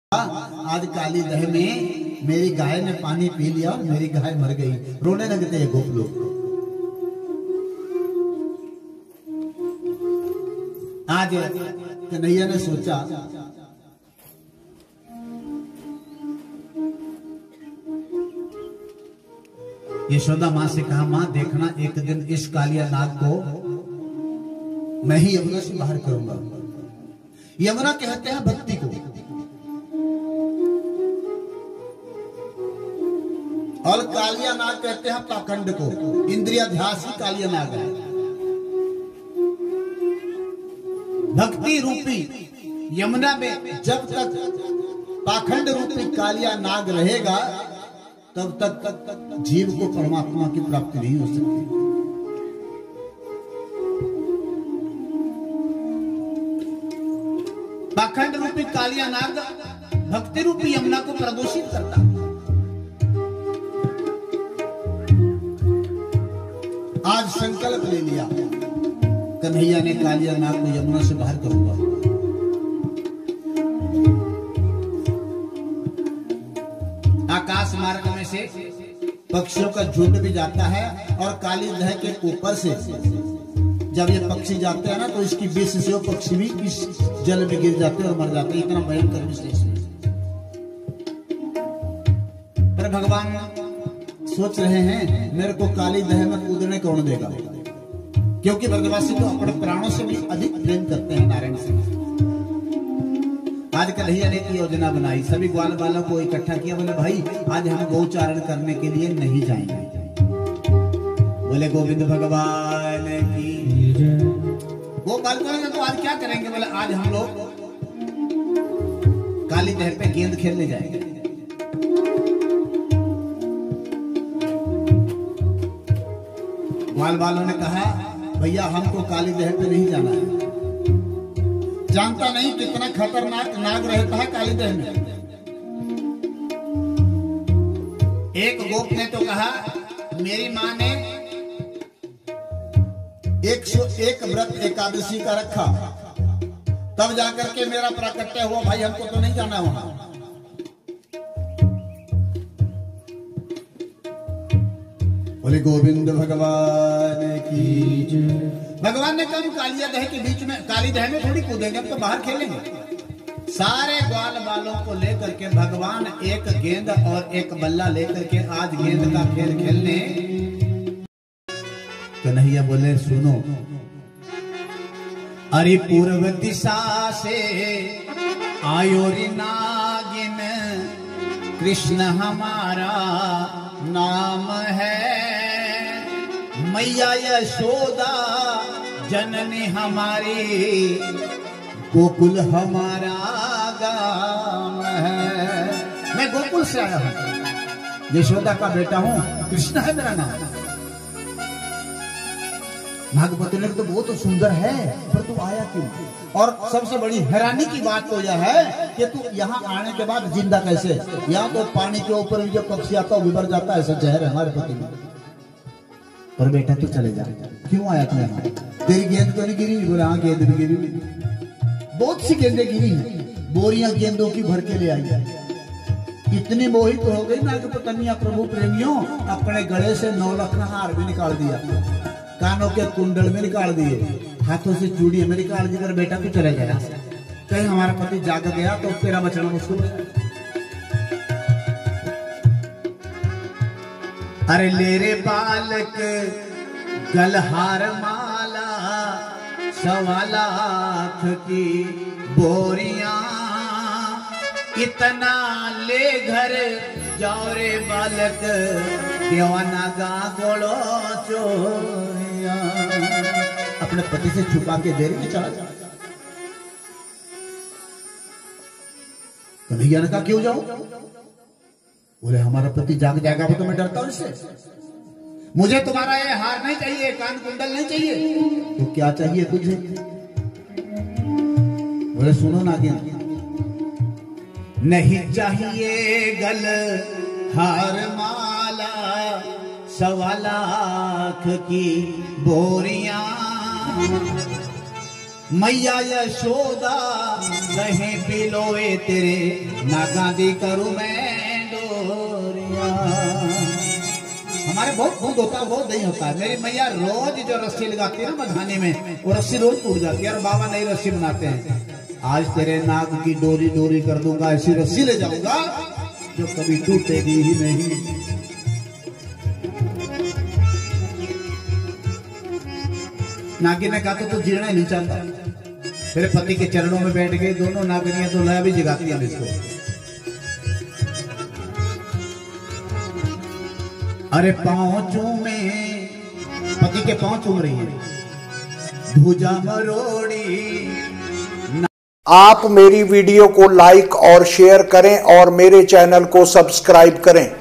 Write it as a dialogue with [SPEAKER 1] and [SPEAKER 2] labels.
[SPEAKER 1] आज काली दह में मेरी गाय ने पानी पी लिया और मेरी गाय मर गई। रोने लगते हैं गोप लोग। आज कन्हैया ने सोचा यशोदा माँ से कहा, माँ देखना एक दिन इस कालिया नाग को मैं ही यमुना से बाहर करूंगा। यमुना कहते हैं भक्ति को, और कालिया नाग कहते हैं पाखंड को। इंद्रियाध्यास ही कालिया नाग है। भक्ति रूपी यमुना में जब तक पाखंड रूपी कालिया नाग रहेगा तब तक जीव को परमात्मा की प्राप्ति नहीं हो सकती। पाखंड रूपी कालिया नाग भक्ति रूपी यमुना को प्रदूषित करता। आज संकल्प ले लिया कन्हैया ने, कालिया नाग को यमुना से बाहर करूंगा। आकाश मार्ग में से पक्षियों का झुंड भी जाता है और काली दह के ऊपर से जब ये पक्षी जाते हैं ना तो इसकी विष से वो पक्षी भी इस जल में गिर जाते हैं और मर जाते हैं। इतना भयंकर विशेष है। पर भगवान सोच रहे हैं मेरे को काली दह में कूदने कौन देगा, क्योंकि ब्रजवासी तो अपने प्राणों से भी अधिक प्रेम करते हैं नारायण से। आज कन्हैया ने एक योजना बनाई, सभी ग्वाल बालों को इकट्ठा किया। बोले भाई आज हम गौचारण करने के लिए नहीं जाएंगे। बोले गोविंद भगवान की वो बाल करेंगे तो आज क्या करेंगे? बोले आज हम लोग काली दह पे गेंद खेलने जाएंगे। ग्वाल वालों ने कहा भैया हमको काली दह पे नहीं जाना है। जानता नहीं कितना खतरनाक नाग रहता है काली दह में। एक गोप ने तो कहा मेरी माँ ने 101 व्रत एकादशी का रखा तब जाकर के मेरा प्राकट्य हुआ। भाई हमको तो नहीं जाना वहां। बोले गोविंद भगवान की जय। भगवान ने कहा कालिया दह के बीच में, काली दह में थोड़ी कूदेंगे, तो बाहर खेलेंगे। सारे ग्वाल बालों को लेकर के भगवान एक गेंद और एक बल्ला लेकर के आज गेंद का खेल खेलने। कन्हैया बोले सुनो, अरे पूर्व दिशा से आयो रे नागिन, कृष्ण हमारा नाम है। मैया यशोदा जननी हमारी, गोकुल हमारा गांव है। मैं गोकुल से आया हूं, यशोदा का बेटा हूं, कृष्ण है मेरा नाम। भागवत ने तो बहुत सुंदर है, पर तू आया क्यों? और सबसे बड़ी हैरानी की बात तो यह है कि तू यहाँ आने के बाद जिंदा कैसे? यहाँ तो पानी के ऊपर भी जो पक्षी आता है बिबर जाता है, ऐसा जहर है हमारे पति में। पर बेटा तू चले जा, क्यों आया तू यहाँ? तेरी गेंद तो नहीं गिरी? बोले हाँ गेंद भी गिरी, बहुत सी गेंदें गिरी हैं, बोरियां गेंदों की भर के ले आई। इतनी मोहित हो गई ना कि पत्नियां प्रभु प्रेमियों अपने गले से 9 लाख का हार भी निकाल दिया, कानों के कुंडल में निकाल दिए, हाथों से चूड़ी में निकाल दी। कर बेटा तू चले गया, कहीं हमारा पति जाग गया तो तेरा बचना मुश्किल है। अरे ले रे बालक गलहार माला, 1.25 लाख की बोरियां, इतना ले घर जाओ रे बालक, देवाना गा गोलो चोरिया। अपने पति से छुपा के दे रही चला जा। कन्हैया ने कहा क्यों जाऊं? बोले हमारा पति जाग जाएगा तो मैं डरता हूं इससे। मुझे तुम्हारा ये हार नहीं चाहिए, कान कुंडल नहीं चाहिए, तो क्या चाहिए तुझे? बोले सुनो ना, क्या नहीं चाहिए गल हार माला, 1.25 लाख की बोरियां, मैया यशोदा कहीं पिलोए तेरे नागा दी करूं मैं डोरिया। हमारे बहुत दूध होता है, बहुत नहीं होता है। मेरी मैया रोज जो रस्सी लगाती है ना मधानी में, वो रस्सी रोज टूट जाती है और बाबा नई रस्सी बनाते हैं। आज तेरे नाग की डोरी डोरी कर दूंगा, ऐसी रस्सी ले जाऊंगा जो कभी टूटेगी ही नहीं। नागिन ने कहा तो जीना ही नहीं चाहता। मेरे पति के चरणों में बैठ गए दोनों नागिनियां, तो लया भी जगाती हैं इसको। अरे पांव चूमे, पति के पांव चूम रही है, भुजा मरोड़ी।
[SPEAKER 2] आप मेरी वीडियो को लाइक और शेयर करें और मेरे चैनल को सब्सक्राइब करें।